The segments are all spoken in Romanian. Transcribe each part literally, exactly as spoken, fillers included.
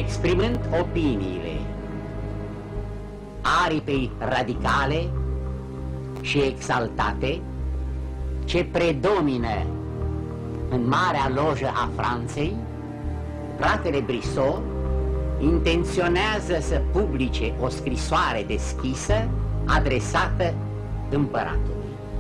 exprimând opiniile aripei radicale și exaltate ce predomină în Marea Lojă a Franței, fratele Brissot intenționează să publice o scrisoare deschisă adresată împăratului.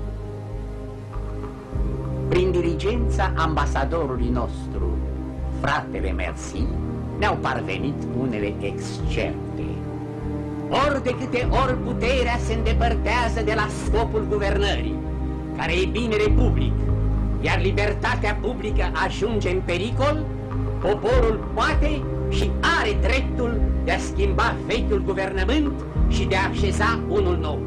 Prin diligența ambasadorului nostru, fratele Merci, ne-au parvenit unele excerte. Ori de câte ori puterea se îndepărtează de la scopul guvernării, care e binele public, iar libertatea publică ajunge în pericol, poporul poate și are dreptul de a schimba vechiul guvernământ și de a așeza unul nou.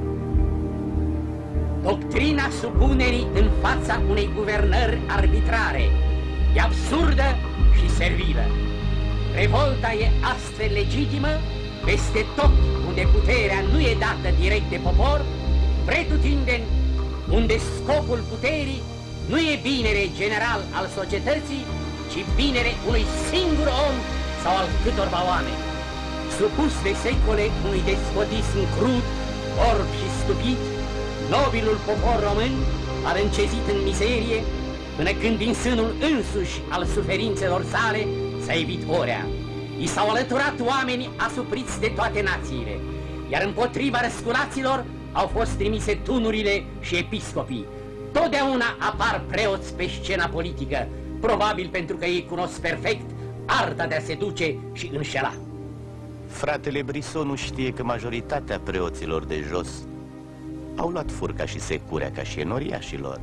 Doctrina supunerii în fața unei guvernări arbitrare e absurdă și servilă. Revolta e astfel legitimă peste tot unde puterea nu e dată direct de popor, pretutindeni unde scopul puterii nu e binele general al societății, ci binele unui singur om sau al câtorva oameni. Supus de secole unui despotism crud, orb și stupid, nobilul popor român a încezit în mizerie, până când din sânul însuși al suferințelor sale s-a evit orea. I s-au alăturat oameni asupriți de toate națiile, iar împotriva răsculaților au fost trimise tunurile și episcopii. Totdeauna apar preoți pe scena politică, probabil pentru că ei cunosc perfect arta de a seduce și înșela. Fratele Brissot nu știe că majoritatea preoților de jos au luat furca și securea ca și enoriașilor.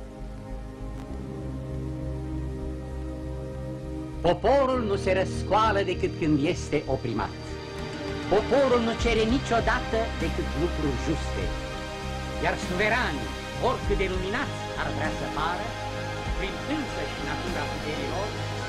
Poporul nu se răscoală decât când este oprimat. Poporul nu cere niciodată decât lucruri juste, iar suveranii, oricât de luminați ar vrea să pară, prin însă și natura puterilor,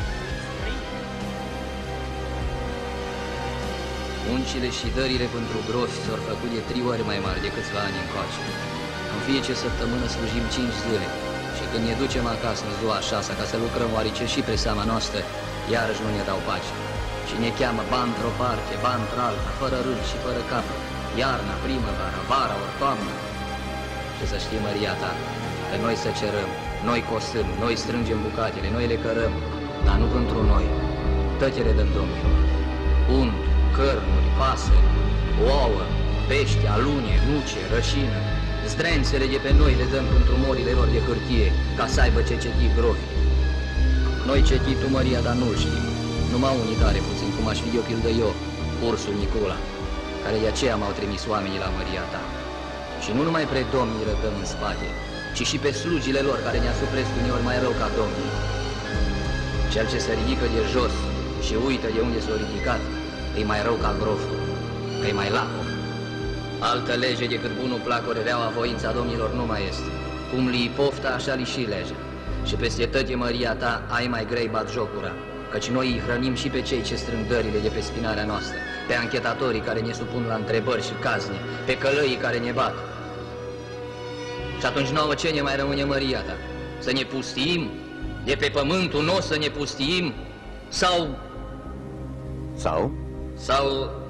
Muncile și dările pentru groși s-au făcut de trei ori mai mari de câțiva ani încoace. În fiecare săptămână slujim cinci zile și când ne ducem acasă în ziua a șasea ca să lucrăm oarice și pe seama noastră, iarăși nu ne dau pace. Și ne cheamă bani într-o parte, bani într-alta, fără rând și fără capăt, iarna, primăvara, vara ori toamnă. Și să știi, Maria ta, că noi să cerăm, noi costăm, noi strângem bucatele, noi le cărăm, dar nu pentru noi, tătele dăm Domnilor. Unt, cărnuri, pasări, ouă, pește, alune, nuce, rășină, zdrențele de pe noi le dăm pentru morile lor de hârtie, ca să aibă ce ceti grofi. Noi cetitul, Maria, dar nu-l știm. Numai unii tare puțin, cum aș fi de-o pildă eu, ursul Nicola, care de aceea m-au trimis oamenii la Maria ta. Și nu numai pre domnii rădăm în spate, ci și pe slugile lor, care ne asupresc uneori mai rău ca domnii. Cel ce se ridică de jos și uită de unde s-a ridicat, e mai rău ca groful, că e mai lacom. Altă lege decât bunul placore reaua voința domnilor nu mai este. Cum li pofta, așa li și legea. Și peste tăte, Maria ta, ai mai grei bat jocura, căci noi îi hrănim și pe cei ce strâng dările de pe spinarea noastră, pe anchetatorii care ne supun la întrebări și cazne, pe călăii care ne bat. Și atunci nouă ce ne mai rămâne, Maria ta? Să ne pustim? De pe pământul nostru să ne pustim? Sau... Sau? Sau